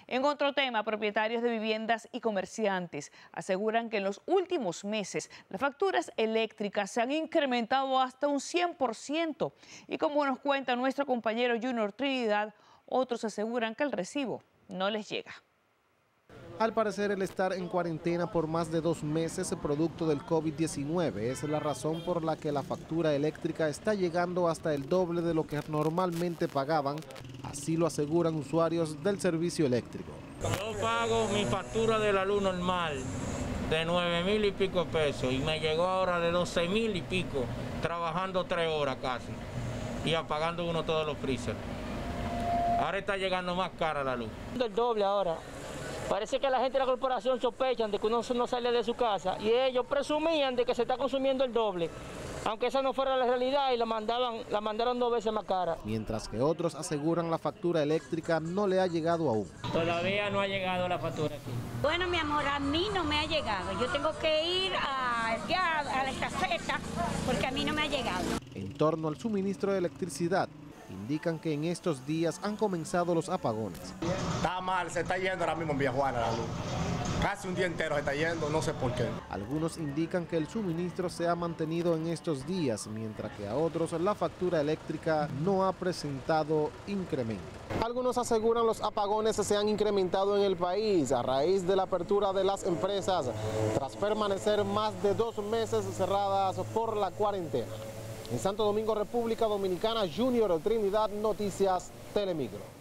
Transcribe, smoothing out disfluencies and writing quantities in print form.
En otro tema, propietarios de viviendas y comerciantes aseguran que en los últimos meses las facturas eléctricas se han incrementado hasta un 100%. Y como nos cuenta nuestro compañero Junior Trinidad, otros aseguran que el recibo no les llega. Al parecer, el estar en cuarentena por más de 2 meses producto del COVID-19 es la razón por la que la factura eléctrica está llegando hasta el doble de lo que normalmente pagaban. Así lo aseguran usuarios del servicio eléctrico. Yo pago mi factura de la luz normal de 9,000 y pico pesos y me llegó ahora de 12,000 y pico, trabajando 3 horas casi y apagando uno todos los freezer. Ahora está llegando más cara la luz. El doble ahora. Parece que la gente de la corporación sospechan de que uno no sale de su casa y ellos presumían de que se está consumiendo el doble, aunque esa no fuera la realidad, y la mandaron 2 veces más cara. Mientras que otros aseguran la factura eléctrica no le ha llegado aún. Todavía no ha llegado la factura aquí. Bueno, mi amor, a mí no me ha llegado. Yo tengo que ir a la caseta porque a mí no me ha llegado. En torno al suministro de electricidad, indican que en estos días han comenzado los apagones. Está mal, se está yendo ahora mismo en Villa Juana la luz. Casi un día entero se está yendo, no sé por qué. Algunos indican que el suministro se ha mantenido en estos días, mientras que a otros la factura eléctrica no ha presentado incremento. Algunos aseguran los apagones se han incrementado en el país a raíz de la apertura de las empresas, tras permanecer más de 2 meses cerradas por la cuarentena. En Santo Domingo, República Dominicana, Junior Trinidad, Noticias Telemicro.